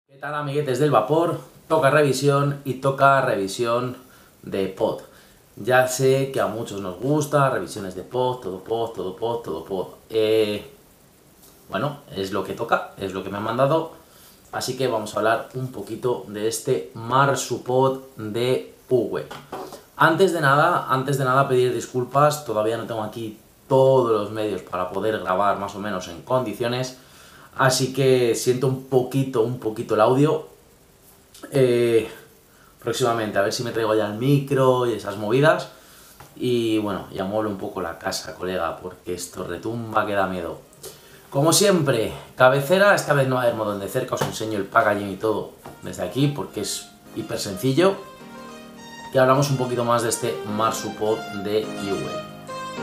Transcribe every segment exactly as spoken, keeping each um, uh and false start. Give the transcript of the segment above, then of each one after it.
¿Qué tal, amiguetes del vapor? Toca revisión y toca revisión de pod. Ya sé que a muchos nos gusta revisiones de pod, todo pod, todo pod, todo pod. Eh, bueno, es lo que toca, es lo que me han mandado. Así que vamos a hablar un poquito de este Marsupod de Uwell. Antes de nada, antes de nada pedir disculpas, todavía no tengo aquí todos los medios para poder grabar más o menos en condiciones. Así que siento un poquito, un poquito el audio. Eh, próximamente, a ver si me traigo ya el micro y esas movidas. Y bueno, ya muevo un poco la casa, colega, porque esto retumba que da miedo. Como siempre, cabecera, esta vez no va a haber modo de cerca, os enseño el packaging y todo desde aquí, porque es hiper sencillo. Y hablamos un poquito más de este Marsupod de Uwell.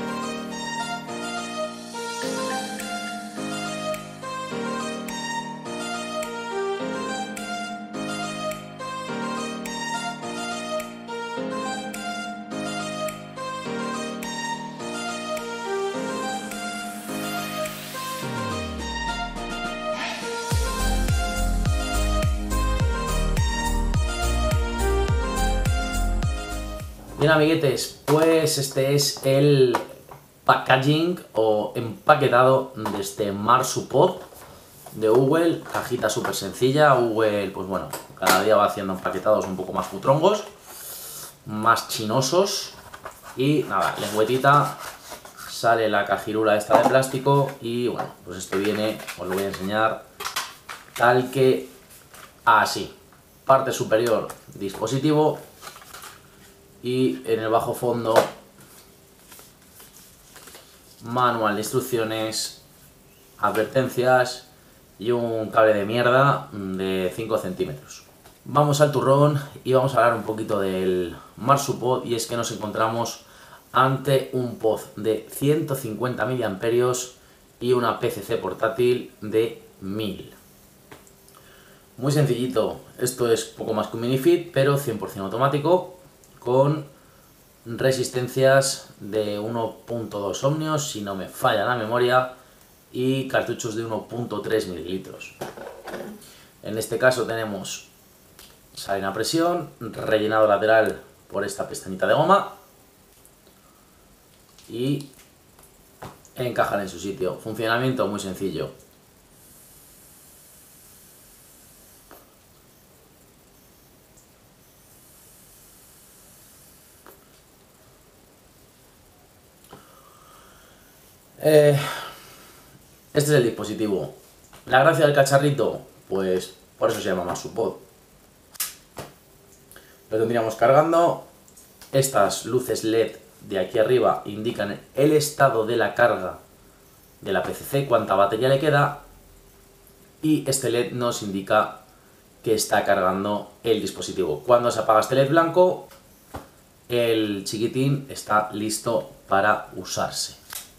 Bien, amiguetes, pues este es el packaging o empaquetado de este Marsupod de Uwell. Cajita súper sencilla. Uwell, pues bueno, cada día va haciendo empaquetados un poco más putrongos, más chinosos. Y nada, lengüetita, sale la cajirula esta de plástico y bueno, pues esto viene, os lo voy a enseñar tal que así. Parte superior, dispositivo. Y en el bajo fondo, manual de instrucciones, advertencias y un cable de mierda de cinco centímetros. Vamos al turrón y vamos a hablar un poquito del Marsupod, y es que nos encontramos ante un pod de ciento cincuenta miliamperios y una P C C portátil de mil. Muy sencillito, esto es poco más que un minifit, pero cien por cien automático, con resistencias de uno punto dos ohmios, si no me falla la memoria, y cartuchos de uno punto tres mililitros. En este caso tenemos salina a presión, rellenado lateral por esta pestañita de goma y encajan en su sitio. Funcionamiento muy sencillo. Eh, este es el dispositivo. La gracia del cacharrito, pues por eso se llama Marsupod. Lo tendríamos cargando. Estas luces L E D de aquí arriba indican el estado de la carga de la P C C, cuánta batería le queda, y este L E D nos indica que está cargando el dispositivo. Cuando se apaga este L E D blanco, el chiquitín está listo para usarse.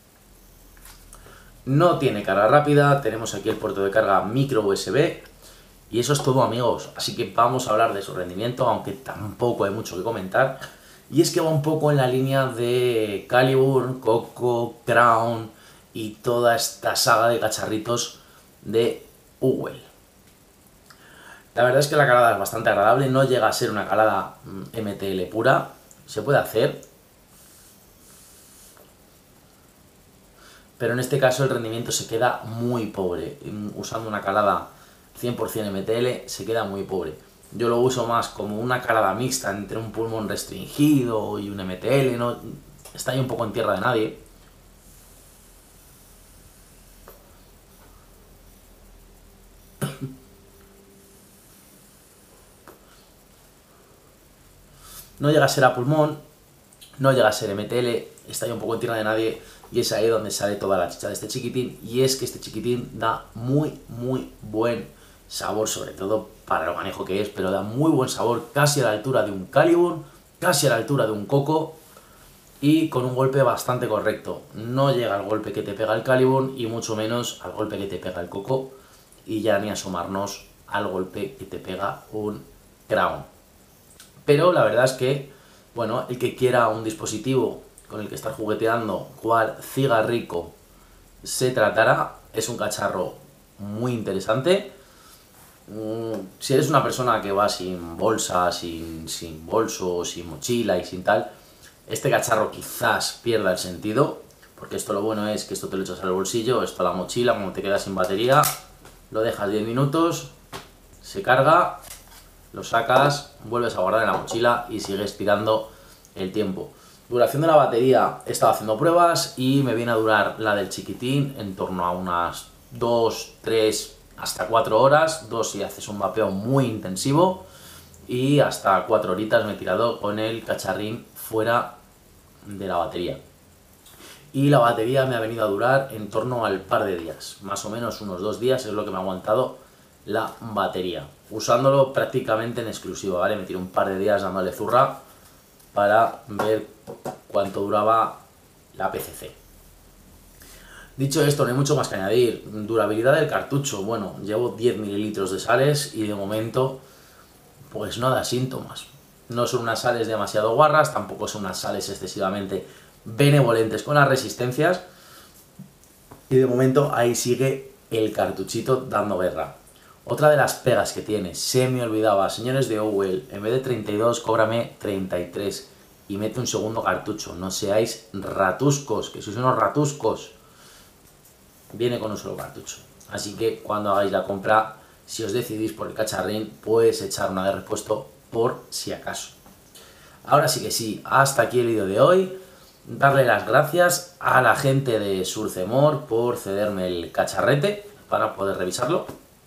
No tiene carga rápida, tenemos aquí el puerto de carga micro U S B y eso es todo, amigos. Así que vamos a hablar de su rendimiento, aunque tampoco hay mucho que comentar. Y es que va un poco en la línea de Calibur, Coco, Crown y toda esta saga de cacharritos de Uwell. La verdad es que la calada es bastante agradable, no llega a ser una calada M T L pura, se puede hacer. Pero en este caso el rendimiento se queda muy pobre. Usando una calada cien por cien M T L se queda muy pobre. Yo lo uso más como una calada mixta entre un pulmón restringido y un M T L, ¿no? Está ahí un poco en tierra de nadie. No llega a ser a pulmón, no llega a ser M T L, está ahí un poco en tierra de nadie. Y es ahí donde sale toda la chicha de este chiquitín, y es que este chiquitín da muy, muy buen sabor, sobre todo para lo manejo que es, pero da muy buen sabor, casi a la altura de un Calibur, casi a la altura de un Coco, y con un golpe bastante correcto. No llega al golpe que te pega el Calibur, y mucho menos al golpe que te pega el Coco, y ya ni asomarnos al golpe que te pega un Crown. Pero la verdad es que, bueno, el que quiera un dispositivo con el que estar jugueteando, cual cigarrico se tratará, es un cacharro muy interesante. Si eres una persona que va sin bolsa, sin, sin bolso, sin mochila y sin tal, este cacharro quizás pierda el sentido, porque esto lo bueno es que esto te lo echas al bolsillo, esto a la mochila, como te quedas sin batería, lo dejas diez minutos, se carga, lo sacas, vuelves a guardar en la mochila y sigues tirando el tiempo. Duración de la batería, he estado haciendo pruebas y me viene a durar la del chiquitín en torno a unas dos, tres, hasta cuatro horas, dos si haces un vapeo muy intensivo, y hasta cuatro horitas me he tirado con el cacharrín fuera de la batería. Y la batería me ha venido a durar en torno al par de días, más o menos unos dos días es lo que me ha aguantado la batería, usándolo prácticamente en exclusiva, ¿vale? Me tiré un par de días dándole zurra para ver cuánto duraba la P C C. Dicho esto, no hay mucho más que añadir. Durabilidad del cartucho, bueno, llevo diez mililitros de sales y de momento pues no da síntomas. No son unas sales demasiado guarras, tampoco son unas sales excesivamente benevolentes con las resistencias, y de momento ahí sigue el cartuchito dando guerra. Otra de las pegas que tiene, se me olvidaba, señores de Owell, en vez de treinta y dos, cóbrame treinta y tres y mete un segundo cartucho. No seáis ratuscos, que sois unos ratuscos. Viene con un solo cartucho. Así que cuando hagáis la compra, si os decidís por el cacharrín, pues echar una de repuesto por si acaso. Ahora sí que sí, hasta aquí el vídeo de hoy. Darle las gracias a la gente de Surcemor por cederme el cacharrete para poder revisarlo.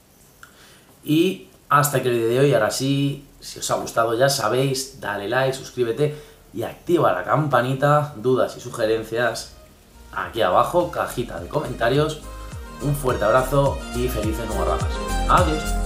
Y hasta aquí el vídeo de hoy. Ahora sí, si os ha gustado ya sabéis, dale like, suscríbete y activa la campanita. Dudas y sugerencias aquí abajo, cajita de comentarios. Un fuerte abrazo y felices nuevas ramas. Adiós.